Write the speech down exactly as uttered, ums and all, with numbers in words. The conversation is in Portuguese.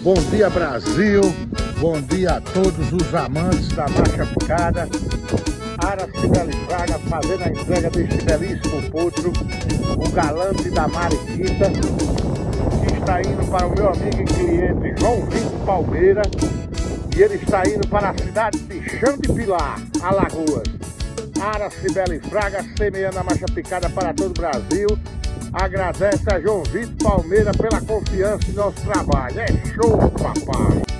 Bom dia, Brasil. Bom dia a todos os amantes da marcha picada. Ara Cibele Fraga fazendo a entrega deste belíssimo potro, o galante da Mariquita, que está indo para o meu amigo e cliente João Vitor Palmeira, e ele está indo para a cidade de Chão de Pilar, Alagoas. Ara Cibele Fraga semeando a marcha picada para todo o Brasil. Agradece a João Vitor Palmeira pela confiança em nosso trabalho. É show, papai!